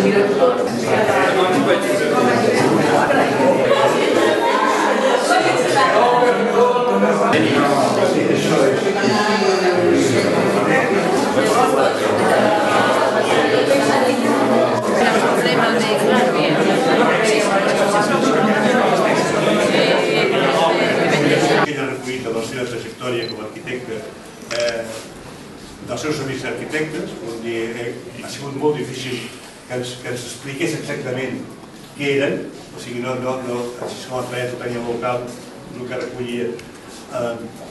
recollit de la seva trajectòria com a arquitecte, dels seus amics arquitectes, ha sigut molt difícil que ens expliqués exactament què eren, o sigui, no, així com el planeta tenia molt cal el que recollia.